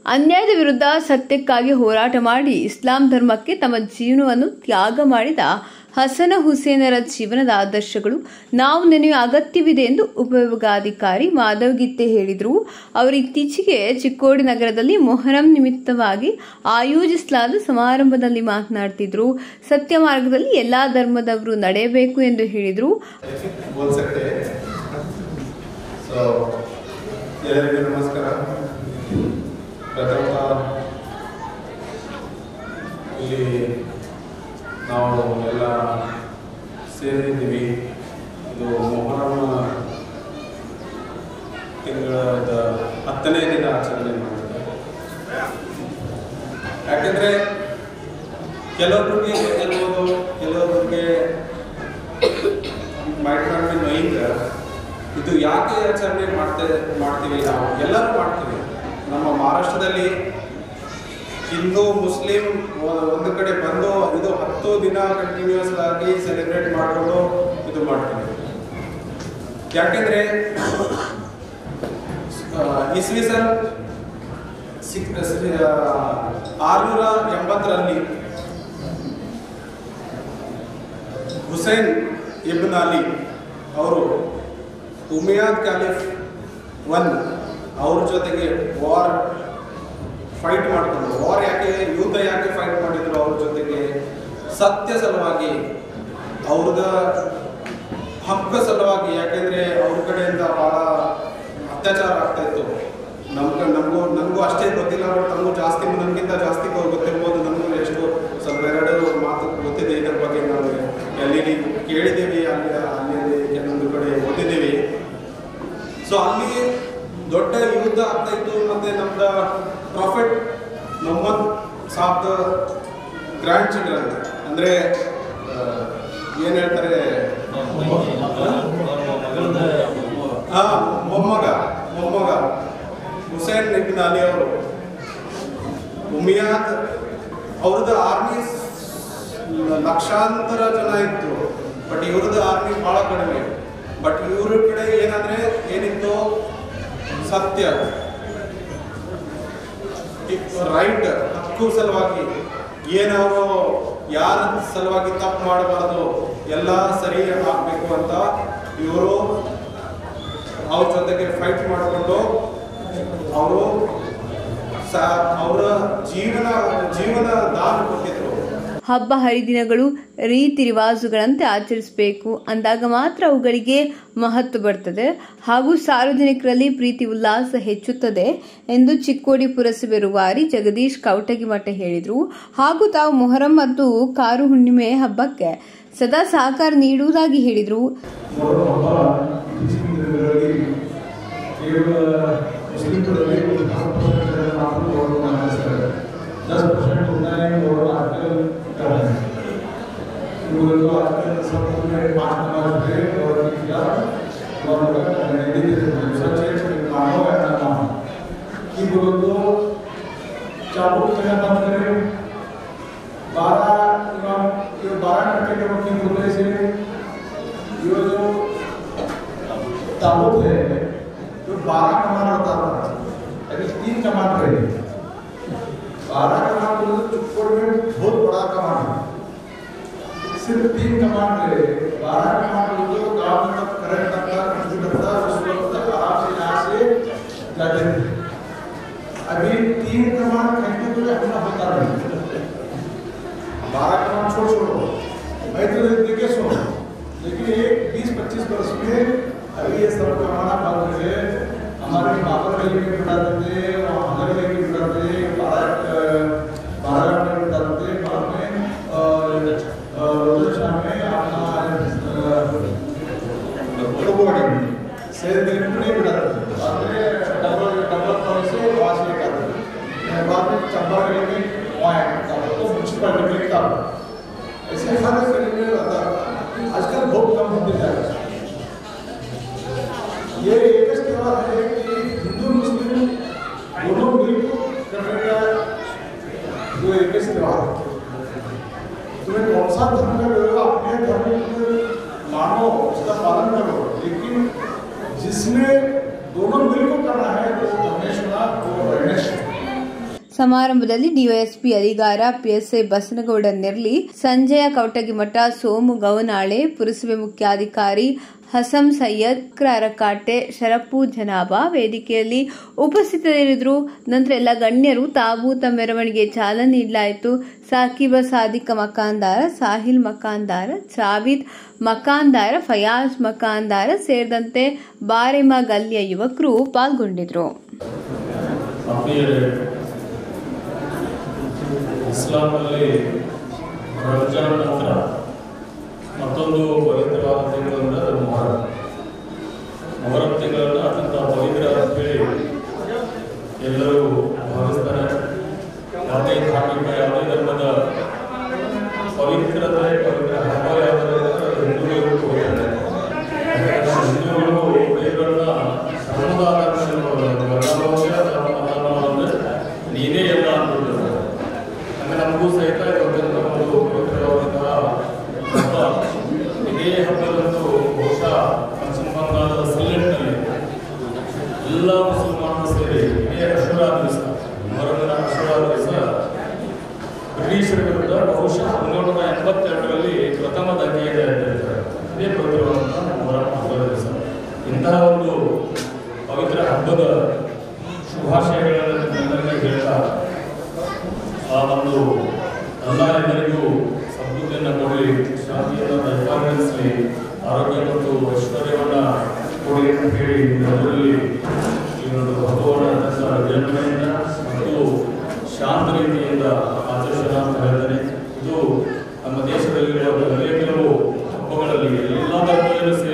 ಅನ್ಯಾಯದ ವಿರುದ್ಧ ಸತ್ಯಕ್ಕಾಗಿ ಹೋರಾಟ ಮಾಡಿ ಇಸ್ಲಾಂ ಧರ್ಮಕ್ಕೆ ತಮ್ಮ ಜೀವನವನ್ನು ತ್ಯಾಗ ಮಾಡಿದ ಹಸನ ಹುಸೇನರ ಜೀವನದ ಆದರ್ಶಗಳು ನಾವು ನೆನೆಯುವ ಅಗತ್ಯವಿದೆ ಎಂದು ಉಪವಿಭಾಗಾಧಿಕಾರಿ ಮಾಧವ್ ಗಿತ್ತೆ ಹೇಳಿದರು. ಅವರು ಇತ್ತೀಚೆಗೆ ಚಿಕ್ಕೋಡಿ ನಗರದಲ್ಲಿ ಮೊಹರಂ ನಿಮಿತ್ತವಾಗಿ ಆಯೋಜಿಸಲಾದ ಸಮಾರಂಭದಲ್ಲಿ ಮಾತನಾಡುತ್ತಿದ್ದರು. ಸತ್ಯ ಮಾರ್ಗದಲ್ಲಿ ಎಲ್ಲಾ ಧರ್ಮದವರು ನಡೆಯಬೇಕು ಎಂದು ಹೇಳಿದರು. ಇಲ್ಲಿ ನಾವು ಎಲ್ಲ ಸೇರಿದ್ದೀವಿ. ಇದು ಮೊಹರಂ ತಿಂಗಳದ 10ನೇ ದಿನ ಆಚರಣೆ ಮಾಡಿದ್ದಾರೆ. ಯಾಕೆಂದರೆ ಕೆಲವೊಬ್ಬರಿಗೆ ಗೆಲ್ಬೋದು, ಕೆಲವೊಬ್ಬರಿಗೆ ಮೈಟ್ ನಾಟ್ ಬಿ ನೋಯಿಂಗ್ ಇದು ಯಾಕೆ ಆಚರಣೆ ಮಾಡ್ತೀವಿ. ನಾವು ಎಲ್ಲರೂ ಮಾಡ್ತೀವಿ. ನಮ್ಮ ಮಹಾರಾಷ್ಟ್ರದಲ್ಲಿ ಹಿಂದೂ ಮುಸ್ಲಿಂ ಒಂದು ಕಡೆ ಬಂದು ಇದು 10 ದಿನ ಕಂಟಿನ್ಯೂಸ್ ಆಗಿ ಸೆಲೆಬ್ರೇಟ್ ಮಾಡಿಕೊಂಡು ಇದು ಮಾಡ್ತೀವಿ. ಯಾಕೆಂದರೆ ಇಸ್ವಿಸನ್ 680ರಲ್ಲಿ ಹುಸೈನ್ ಇಬ್ನ್ ಅಲಿ ಅವರು ಉಮಯ್ಯದ್ ಖಲೀಫ್ ಅವ್ರ ಜೊತೆಗೆ ವಾರ್ ಫೈಟ್ ಮಾಡಿಕೊಂಡು, ವಾರ್ ಯಾಕೆ ಯುದ್ಧ ಯಾಕೆ ಫೈಟ್ ಮಾಡಿದ್ರು ಅವ್ರ ಜೊತೆಗೆ? ಸತ್ಯ ಸಲುವಾಗಿ, ಅವ್ರದ ಹಕ್ಕ ಸಲುವಾಗಿ. ಯಾಕೆಂದರೆ ಅವ್ರ ಕಡೆಯಿಂದ ಭಾಳ ಅತ್ಯಾಚಾರ ಆಗ್ತಾ ಇತ್ತು. ನನಗೂ ಅಷ್ಟೇ ಗೊತ್ತಿಲ್ಲ, ಬಟ್ ನಮಗೂ ಜಾಸ್ತಿ, ನನಗಿಂತ ಜಾಸ್ತಿ ಗೊತ್ತಿರ್ಬೋದು. ನನಗೂ ಎಷ್ಟು ಸ್ವಲ್ಪ 2 ಮಾತು ಗೊತ್ತಿದೆ ಇದರ ಬಗ್ಗೆ. ನಾವು ಎಲ್ಲಿ ಕೇಳಿದ್ದೀವಿ, ಅಲ್ಲಿ ಕೆಲವೊಂದು ಕಡೆ ಓದಿದ್ದೀವಿ. ಸೊ ಅಲ್ಲಿ ದೊಡ್ಡ ಯುದ್ಧ ಆಗ್ತಾ ಇತ್ತು. ಮತ್ತು ನಮ್ದು ಪ್ರಾಫಿಟ್ ಮೊಹಮ್ಮದ್ ಸಾಬ್ದ ಗ್ರ್ಯಾಂಡ್ ಚಿಲ್ಡ್ರನ್, ಅಂದರೆ ಏನು ಹೇಳ್ತಾರೆ, ಮೊಮ್ಮಗ ಹುಸೇನ್ ಇಬ್ನ್ ಅಲಿ ಅವರು, ಉಮಯ್ಯದ್ ಅವ್ರದ್ದು ಆರ್ಮಿ ಲಕ್ಷಾಂತರ ಜನ ಇತ್ತು. ಬಟ್ ಇವ್ರದ್ದು ಆರ್ಮಿ ಭಾಳ ಕಡಿಮೆ. ಬಟ್ ಇವ್ರ ಕಡೆ ಏನಿತ್ತು, ಸತ್ಯ, ರೈಟ್, ಹಕ್ಕು ಸಲುವಾಗಿ, ಏನವರು ಯಾರ ಸಲುವಾಗಿ ತಪ್ಪು ಮಾಡಬಾರ್ದು, ಎಲ್ಲ ಸರಿ ಆಗಬೇಕು ಅಂತ ಇವರು ಅವ್ರ ಜೊತೆಗೆ ಫೈಟ್ ಮಾಡಿಕೊಂಡು ಅವರು ಅವರ ಜೀವನ ದಾನ ಕೊಟ್ಟಿದ್ರು. ಹಬ್ಬ ಹರಿದಿನಗಳು ರೀತಿ ರಿವಾಜುಗಳಂತೆ ಆಚರಿಸಬೇಕು ಅಂದಾಗ ಮಾತ್ರ ಅವುಗಳಿಗೆ ಮಹತ್ವ ಬರ್ತದೆ ಹಾಗೂ ಸಾರ್ವಜನಿಕರಲ್ಲಿ ಪ್ರೀತಿ ಉಲ್ಲಾಸ ಹೆಚ್ಚುತ್ತದೆ ಎಂದು ಚಿಕ್ಕೋಡಿ ಪುರಸಭೆ ರೂವಾರಿ ಜಗದೀಶ್ ಕೌಟಗಿಮಠ ಹೇಳಿದರು. ಹಾಗೂ ತಾವು ಮೊಹರಂ ಮತ್ತು ಕಾರು ಹುಣ್ಣಿಮೆ ಹಬ್ಬಕ್ಕೆ ಸದಾ ಸಹಕಾರ ನೀಡುವುದಾಗಿ ಹೇಳಿದರು. ताबूत है जो 12 कमान होता था, अभी 3 कमान रहे। 12 कमान तो चिक्कोड़ में बहुत बड़ा कमान है, सिर्फ 3 कमान रहे। 12 कमान जो गाँव में तक करंट लगता, कुछ लगता, उस वक्त आराम से यहाँ से जाते थे। अभी 3 कमान खरीदने के लिए हमला होता नहीं। 12 कमान छोड़ो, मैं तो देखे सो, लेकिन एक 20-25 वर्ष में अभी ये सब कमाना बंद है। हमारे बाबर गली में बिठा देते, हमारे गली में बिठा देते, 12 में बिठा देते, बाद में रोजशाह में अपना बॉडी में शेर गली में नहीं बिठा देते, बाद में डबल से वहाँ से लेकर देते, बाद में चंबा गली में वहाँ तो म्यूनसिपल गली का ऐसे हर गली में रहता। आजकल बहुत कम होते जा रहा है। ये एक त्योहार है कि हिंदू मुस्लिम दोनों मिलकर करने का जो एक त्योहार है। तुम्हें कौन सा धर्म का लोग अपने धर्म को मानो, उसका पालन करो, लेकिन जिसमें दोनों मिलकर करना है वो धर्मेश होना, वो गणेश। ಸಮಾರಂಭದಲ್ಲಿ ಡಿವೈಎಸ್ಪಿ ಅಲಿಗಾರ, ಪಿಎಸ್ಐ ಬಸನಗೌಡ ನೆರ್ಲಿ, ಸಂಜಯ ಕವಟಗಿಮಠ, ಸೋಮು ಗವನಾಳೆ, ಪುರಸಭೆ ಮುಖ್ಯಾಧಿಕಾರಿ ಹಸಂ ಸೈಯದ್, ಅರಕಾಟೆ, ಶರಪು ಜನಾಬ ವೇದಿಕೆಯಲ್ಲಿ ಉಪಸ್ಥಿತರಿದ್ದರು. ನಂತರ ಎಲ್ಲ ಗಣ್ಯರು ತಾಬೂತ ಮೆರವಣಿಗೆ ಚಾಲನೆ ನೀಡಲಾಯಿತು. ಸಾಕಿಬ ಸಾದಿಕ ಮಕಾಂದಾರ, ಸಾಹಿಲ್ ಮಕಾಂದಾರ, ಜಾವೀದ್ ಮಕಾಂದಾರ, ಫಯಾಜ್ ಮಕಾಂದಾರ ಸೇರಿದಂತೆ ಬಾರೆಮ ಗಲ್ಲಿಯ ಯುವಕರು ಪಾಲ್ಗೊಂಡಿದ್ದರು. ಇಸ್ಲಾಂನಲ್ಲಿ ರಂಜಾನ್ ನಂತರ ಮತ್ತೊಂದು ಪವಿತ್ರವಾದ ತಿಂಗಳಂದ್ರೆ ಅದು ಮೊಹರಂ ತಿಂಗಳನ್ನು ಅತ್ಯಂತ ಪವಿತ್ರ ಅಂತ ಹೇಳಿ ಎಲ್ಲರೂ ಭಾವಿಸ್ತಾರೆ. ಯಾವುದೇ ಧಾರ್ಮಿಕ, ಯಾವುದೇ ಧರ್ಮದ ಪವಿತ್ರ ಹಬ್ಬ ಯಾವುದಾದ್ರೆ ಹಿಂದೂಗಳು ಹೋಗ್ತಾರೆ. ಹಿಂದೂಗಳು ದೇವರನ್ನ ಧರ್ಮದ ನೀನೇ ಎಲ್ಲ ಅಂದ್ಬಿಡ್ತಾರೆ. ಅಂದರೆ ನಮಗೂ ಸಹಿತ ಇವತ್ತಿನ ಒಂದು ಪವಿತ್ರವಾದಂತಹ ಹಬ್ಬ. ಇದೇ ಹಬ್ಬದಂದು ಬಹುಶಃ ಪಶ್ಚಿಮ ಬಂಗಾಳದ ಸಿಲೆಟ್ನಲ್ಲಿ ಎಲ್ಲ ಮುಸಲ್ಮಾನರು ಸೇರಿ ಇದೇ ಅಶುರಾ ದಿವಸ, ಮೊಹರಂ ಅಶುರಾ ದಿವಸ ಬ್ರಿಟಿಷರ ವಿರುದ್ಧ ಬಹುಶಃ 1982ರಲ್ಲಿ ಪ್ರಥಮ ದಂಗೆಯನ್ನು ಎದ್ದಿರ್ತಾರೆ. ಇದೇ ಪವಿತ್ರವಾದಂತಹ ಮೊಹರಂ ಹಬ್ಬದ ದಿವಸ. ಇಂತಹ ಒಂದು ಪವಿತ್ರ ಹಬ್ಬದ ಶುಭಾಶಯಗಳನ್ನು ಎಲ್ಲರಿಗೂ ಹೇಳ್ತಾ ಆ ಒಂದು ಎಲ್ಲ ಎಲ್ಲರಿಗೂ ಸಮೃದ್ಧಿಯನ್ನು ಕೊಡಲಿ, ಶಾಂತಿಯನ್ನು ದಯಪಾಲಿಸಲಿ, ಆರೋಗ್ಯ ಮತ್ತು ಐಶ್ವರ್ಯವನ್ನು ಕೊಡಿ ಅಂತ ಹೇಳಿ ಅದರಲ್ಲಿ ಈ ಒಂದು ಹಬ್ಬವನ್ನು ವಿಜೃಂಭಣೆಯಿಂದ ಮತ್ತು ಶಾಂತ ರೀತಿಯಿಂದ ಆಚರಿಸೋಣ ಅಂತ ಹೇಳ್ತಾರೆ. ಇದು ನಮ್ಮ ದೇಶದಲ್ಲಿರುವ ಕೆಲವು ಹಬ್ಬಗಳಲ್ಲಿ ಎಲ್ಲ ಧರ್ಮದಲ್ಲೂ